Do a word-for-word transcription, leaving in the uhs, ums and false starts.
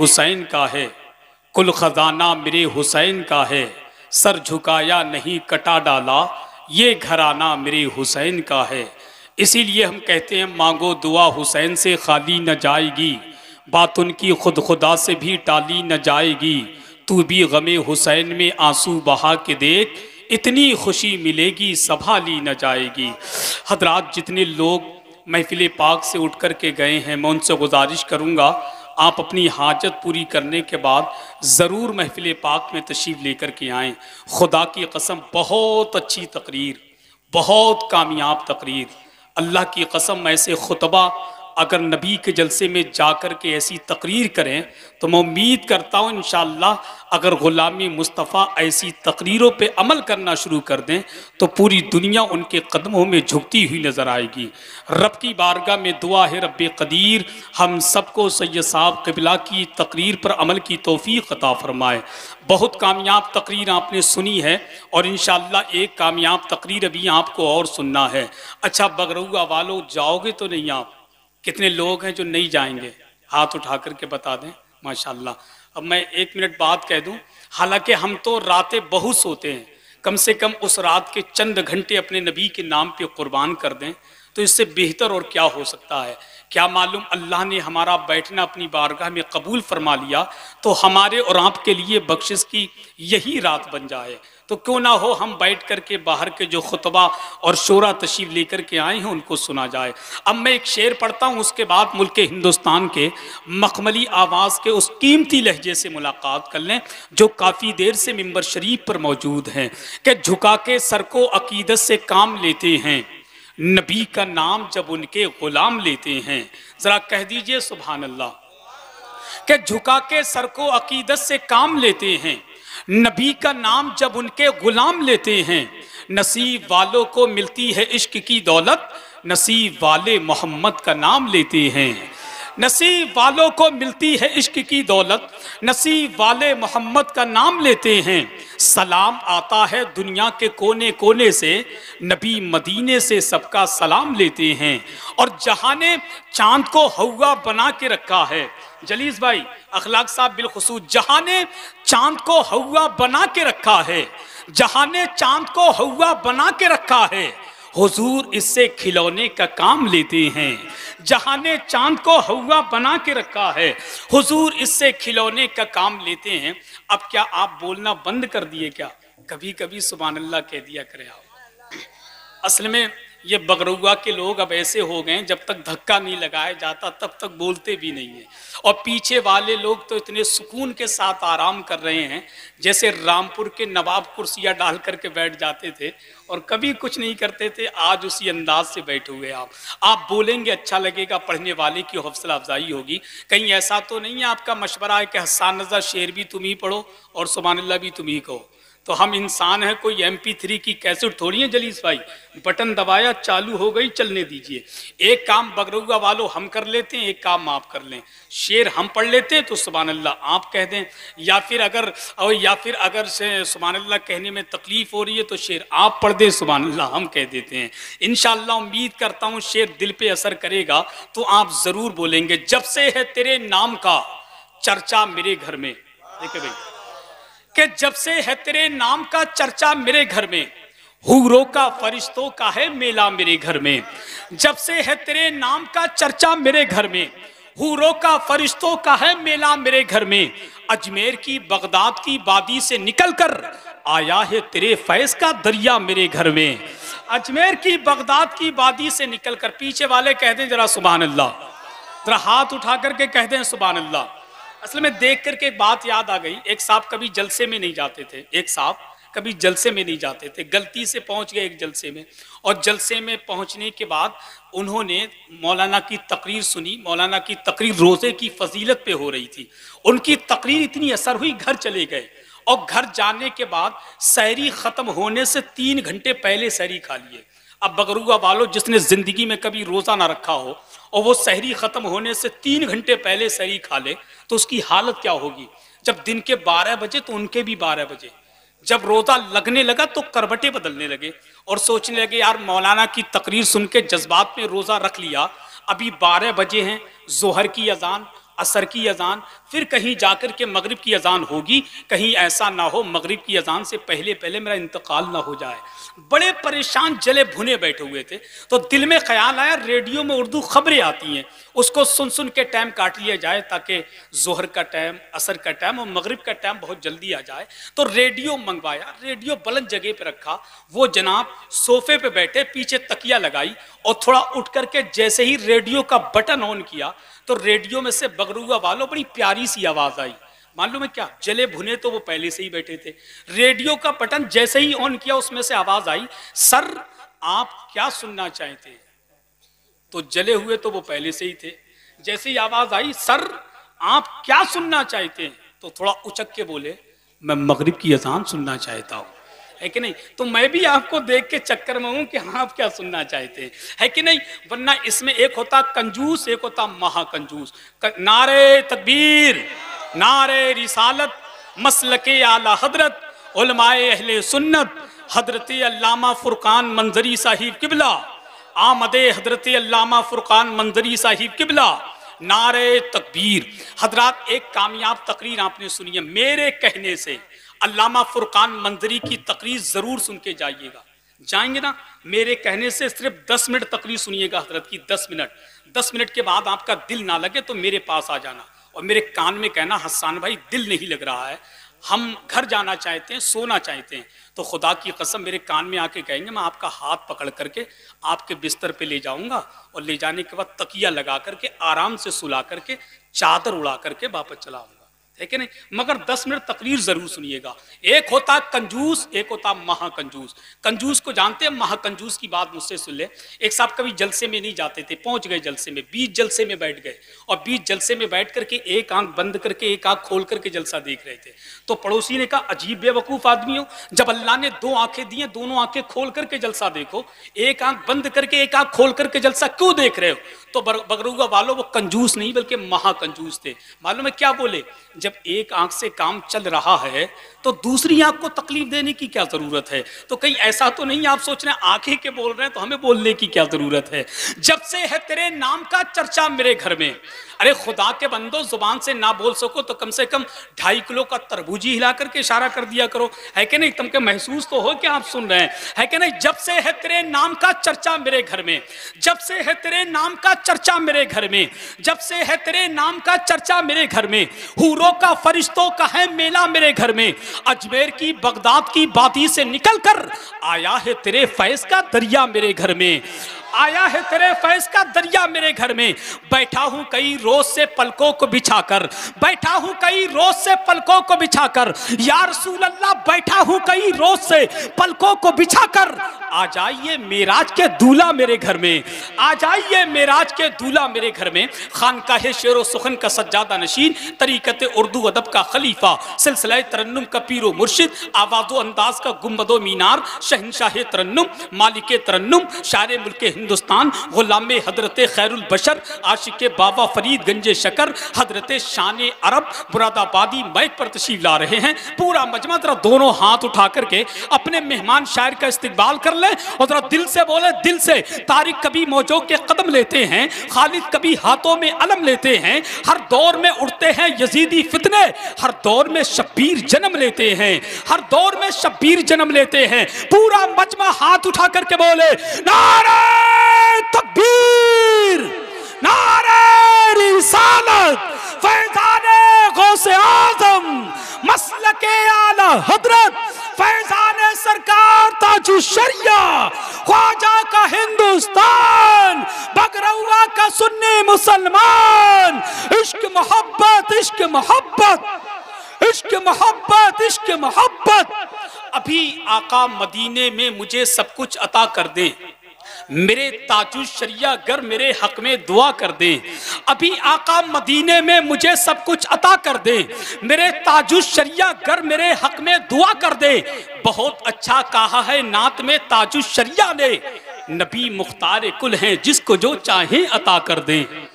हुसैन का है, कुल खजाना मेरे हुसैन का है, सर झुकाया नहीं कटा डाला, ये घराना मेरे हुसैन का है। इसीलिए हम कहते हैं मांगो दुआ हुसैन से खाली न जाएगी, बात उनकी खुद खुदा से भी टाली न जाएगी। तू भी गमे हुसैन में आंसू बहा के देख, इतनी खुशी मिलेगी संभाली न जाएगी। हजरात, जितने लोग महफिल पाक से उठ कर के गए हैं, मैं उनसे गुजारिश करूँगा आप अपनी हाजत पूरी करने के बाद ज़रूर महफिल पाक में तशरीफ़ लेकर के आएँ। खुदा की कसम बहुत अच्छी तकरीर, बहुत कामयाब तकरीर। अल्लाह की कसम ऐसे खुतबा अगर नबी के जलसे में जाकर के ऐसी तकरीर करें तो मैं उम्मीद करता हूँ इंशाअल्लाह अगर ग़ुलामी मुस्तफ़ा ऐसी तकरीरों पे अमल करना शुरू कर दें तो पूरी दुनिया उनके कदमों में झुकती हुई नज़र आएगी। रब की बारगाह में दुआ है रब्बे क़दीर हम सबको सैयद साहब क़िबला की तकरीर पर अमल की तौफ़ीक़ अता फ़रमाए। बहुत कामयाब तकरीर आपने सुनी है और इंशाअल्लाह एक कामयाब तकरीर अभी आपको और सुनना है। अच्छा बगरौआ वालों, जाओगे तो नहीं आप? कितने लोग हैं जो नहीं जाएंगे? हाथ उठा करके बता दें। माशाल्लाह। अब मैं एक मिनट बात कह दूं, हालांकि हम तो रातें बहुत सोते हैं, कम से कम उस रात के चंद घंटे अपने नबी के नाम पे कुर्बान कर दें तो इससे बेहतर और क्या हो सकता है। क्या मालूम अल्लाह ने हमारा बैठना अपनी बारगाह में कबूल फरमा लिया तो हमारे और आपके लिए बख्शिश की यही रात बन जाए। तो क्यों ना हो हम बैठ कर के बाहर के जो खुतबा और शोरा तशरीफ़ लेकर के आए हैं उनको सुना जाए। अब मैं एक शेर पढ़ता हूँ, उसके बाद मुल्क हिंदुस्तान के मखमली आवाज़ के उस कीमती लहजे से मुलाकात कर लें जो काफ़ी देर से मिंबर शरीफ पर मौजूद हैं कि झुका के सर को अकीदत से काम लेते हैं, नबी का नाम जब उनके गुलाम लेते हैं। ज़रा कह दीजिए सुभान अल्लाह। कि झुका के सर को अकीदत से काम लेते हैं, नबी का नाम जब उनके गुलाम लेते हैं। नसीब वालों को मिलती है इश्क की दौलत, नसीब वाले मोहम्मद का नाम लेते हैं। नसीब वालों को मिलती है इश्क की दौलत, नसीब वाले मोहम्मद का नाम लेते हैं। सलाम आता है दुनिया के कोने कोने से, नबी मदीने से सबका सलाम लेते हैं। और जहां ने चांद को हवा बना के रखा है, जलीस भाई अखलाक साहब बिलखुसूस, जहां ने चांद को हवा बना के रखा है, जहां ने चांद को हवा बना के रखा है, हुजूर इससे खिलौने का काम लेते हैं। जहां ने चांद को हवा बना के रखा है, हुजूर इससे खिलौने का काम लेते हैं। अब क्या आप बोलना बंद कर दिए क्या? कभी कभी सुभान अल्लाह कह दिया करें आप। असल में ये बगरौआ के लोग अब ऐसे हो गए, जब तक धक्का नहीं लगाया जाता तब तक बोलते भी नहीं है। और पीछे वाले लोग तो इतने सुकून के साथ आराम कर रहे हैं जैसे रामपुर के नवाब कुर्सियाँ डाल करके बैठ जाते थे और कभी कुछ नहीं करते थे। आज उसी अंदाज से बैठे हुए आप आप बोलेंगे अच्छा लगेगा, पढ़ने वाले की हौसला अफजाई होगी। कहीं ऐसा तो नहीं है आपका मशवरा है कि हसन रज़ा शेर भी तुम ही पढ़ो और सुभान अल्लाह भी तुम ही कहो? तो हम इंसान हैं, कोई एम पी थ्री की कैसेट थोड़ी है जलीस भाई, बटन दबाया चालू हो गई, चलने दीजिए। एक काम बगरौआ वालों हम कर लेते हैं, एक काम आप कर लें। शेर हम पढ़ लेते हैं तो सुभान अल्लाह आप कह दें, या फिर अगर और या फिर अगर से सुभान अल्लाह कहने में तकलीफ हो रही है तो शेर आप पढ़ दें, सुभान अल्लाह हम कह देते हैं। इंशाअल्लाह उम्मीद करता हूँ शेर दिल पे असर करेगा तो आप ज़रूर बोलेंगे। जब से है तेरे नाम का चर्चा मेरे घर में, देखिए भाई कि जब से है तेरे नाम का चर्चा मेरे घर में, हूरों का फरिश्तों का है मेला मेरे घर में। जब से है तेरे नाम का चर्चा मेरे घर में, हूरों का फरिश्तों का है मेला मेरे घर में। अजमेर की बगदाद की वादी से निकलकर आया है तेरे फैज़ का दरिया मेरे घर में। अजमेर की बगदाद की वादी से निकलकर, पीछे वाले कह दें जरा सुभान अल्लाह, जरा हाथ उठा करके कह दें सुभान अल्लाह। असल में देख करके एक बात याद आ गई, एक साहब कभी जलसे में नहीं जाते थे, एक साहब कभी जलसे में नहीं जाते थे, गलती से पहुंच गए एक जलसे में। और जलसे में पहुंचने के बाद उन्होंने मौलाना की तकरीर सुनी। मौलाना की तकरीर रोज़े की फजीलत पे हो रही थी। उनकी तकरीर इतनी असर हुई, घर चले गए और घर जाने के बाद सहरी ख़त्म होने से तीन घंटे पहले सहरी खा लिए। अब बगरौआ वालों, जिसने ज़िंदगी में कभी रोज़ा ना रखा हो और वो सहरी ख़त्म होने से तीन घंटे पहले सहरी खा ले तो उसकी हालत क्या होगी। जब दिन के बारह बजे तो उनके भी बारह बजे, जब रोज़ा लगने लगा तो करवटें बदलने लगे और सोचने लगे यार मौलाना की तकरीर सुन के जज्बात में रोज़ा रख लिया, अभी बारह बजे हैं, जोहर की अजान, असर की अजान, फिर कहीं जाकर के मगरिब की अजान होगी, कहीं ऐसा ना हो मगरिब की अजान से पहले पहले मेरा इंतकाल ना हो जाए। बड़े परेशान जले भुने बैठे हुए थे, तो दिल में ख्याल आया रेडियो में उर्दू खबरें आती हैं, उसको सुन सुन के टाइम काट लिया जाए ताकि जोहर का टाइम, असर का टाइम और मगरिब का टाइम बहुत जल्दी आ जाए। तो रेडियो मंगवाया, रेडियो बुलंद जगह पे रखा, वो जनाब सोफे पे बैठे, पीछे तकिया लगाई और थोड़ा उठ करके जैसे ही रेडियो का बटन ऑन किया तो रेडियो में से बगरुआ वालों बड़ी प्यारी सी आवाज आई। मालूम है क्या, जले भुने तो वो पहले से ही बैठे थे, रेडियो का बटन जैसे ही ऑन किया उसमें से आवाज आई, सर आप क्या सुनना चाहते हैं? तो जले हुए तो वो पहले से ही थे, जैसे ही आवाज आई सर आप क्या सुनना चाहते हैं, तो थोड़ा उचक के बोले मैं मगरिब की अजान सुनना चाहता हूं, है कि नहीं? तो मैं भी आपको देख के चक्कर में हूं कि हाँ आप क्या सुनना चाहते हैं, है कि नहीं? वरना इसमें एक होता कंजूस, एक होता महाकंजूस। नारे तकबीर, नारे रिसालत, मसलके आला हजरत, उलमाए अहले सुन्नत, हजरत अल्लामा फुरकान मंजरी साहिब किबला, आमदे हजरत अल्लामा फुरकान मंजरी साहिब किबला, नारे तकबीर। हजरात एक कामयाब तकरीर आपने सुनी है मेरे कहने से, अल्लामा फुरकान मंजरी की तकरीर जरूर सुन के जाइएगा, जाएंगे ना? मेरे कहने से सिर्फ दस मिनट तकरीर सुनिएगा हजरत की, दस मिनट। दस मिनट के बाद आपका दिल ना लगे तो मेरे पास आ जाना और मेरे कान में कहना हसन भाई दिल नहीं लग रहा है, हम घर जाना चाहते हैं, सोना चाहते हैं। तो खुदा की कसम मेरे कान में आके कहेंगे मैं आपका हाथ पकड़ करके आपके बिस्तर पे ले जाऊंगा और ले जाने के बाद तकिया लगा करके आराम से सुला करके चादर उड़ा करके वापस चला आऊंगा, है कि नहीं? मगर दस मिनट तकरीर जरूर सुनिएगा। एक होता कंजूस, एक होता महाकंजूस। कंजूस को जानते हैं, महाकंजूस की बात मुझसे सुन ले। एक साहब कभी जलसे में नहीं जाते थे, पहुंच गए जलसे में, बीच जलसे में बैठ गए और बीच जलसे में बैठ करके एक आंख बंद करके एक आंख खोल करके जलसा देख रहे थे। तो पड़ोसी ने कहा अजीब बेवकूफ आदमी हो, जब अल्लाह ने दो आंखें दी हैं दोनों आंखें खोल करके जलसा देखो, एक आंख बंद करके एक आंख खोल करके जलसा क्यों देख रहे हो? तो बगरुआ वालों वो कंजूस नहीं बल्कि महाकंजूस थे। मालूम है क्या बोले? जब एक आंख से काम चल रहा है तो दूसरी आंख को तकलीफ देने की क्या जरूरत है? तो कहीं ऐसा तो नहीं आप सोच रहे हैं आंखें के बोल रहे हैं तो हमें बोलने की क्या जरूरत है? जब से है तेरे नाम का चर्चा मेरे घर में, अरे खुदा के बंदो जुबान से ना बोल सको तो कम से कम ढाई किलो का तरबूजी हिला करके इशारा कर दिया करो, है कि नहीं? तुमके महसूस तो हो कि आप सुन रहे हैं, है कि नहीं? जब से है तेरे नाम का चर्चा मेरे घर में, जब से है तेरे नाम का चर्चा मेरे घर में, जब से है तेरे नाम का चर्चा मेरे घर में, हूरों का फरिश्तों का है मेला मेरे घर में, अजमेर की बगदाद की वादी से निकल कर आया है तेरे फैज का दरिया मेरे घर में, आया है तेरे फैज का दरिया मेरे घर में। बैठा हूं कई रोज से पलकों को बिछाकर, बैठा हूं कई रोज से पलकों को बिछाकर, या रसूल अल्लाह बैठा हूं कई रोज से पलकों को बिछाकर, आ जाइए मेराज के दूल्हा मेरे घर में, आ जाइए मेराज के दूल्हा मेरे घर में। खानकाह शेर सुखन का सज्जादा नशीन, तरीकत उर्दू अदब का खलीफा, सिलसिला तरन्नुम का पीरो मुर्शिद, आवाज़ो अंदाज का गुम्बदो मीनार, शहनशाह तरन्नुम, मालिक तरन्नुम, शायर मुल्क हिंदुस्तान, गुलाम हजरत खैरुल बशर, आशिक बाबा फरीद गंजे शकर, हजरत शान अरब मुरादाबादी माइक पर तशरीफ ला रहे हैं। पूरा मजमा जरा दोनों हाथ उठा करके अपने मेहमान शायर का इस्तकबाल कर ले और जरा दिल से बोले, दिल से। तारिक कभी मौजों के कदम लेते हैं, खालिद कभी हाथों में अलम लेते हैं, हर दौर में उड़ते हैं यजीदी फितने, हर दौर में शब्बीर जन्म लेते हैं, हर दौर में शब्बीर जन्म लेते हैं। पूरा मजमा हाथ उठा करके बोले नारे तकबीर, नारे रिसालत, फैज़ाने गौसे आज़म, मसलके आला हजरत, फैज़ाने सरकार ताजु शरिया, ख्वाजा का हिंदुस्तान, बगरौआ का सुन्नी मुसलमान। इश्क मोहब्बत, इश्क मोहब्बत, इश्क मोहब्बत, इश्क मोहब्बत। अभी आका मदीने में मुझे सब कुछ अता कर दे, मेरे ताजु शरिया गर मेरे हक में दुआ कर दे। अभी आका मदीने में मुझे सब कुछ अता कर दे, मेरे ताजु शरिया गर मेरे हक में दुआ कर दे। बहुत अच्छा कहा है नात में ताजु शरिया ने, नबी मुख्तार कुल हैं जिसको जो चाहे अता कर दे।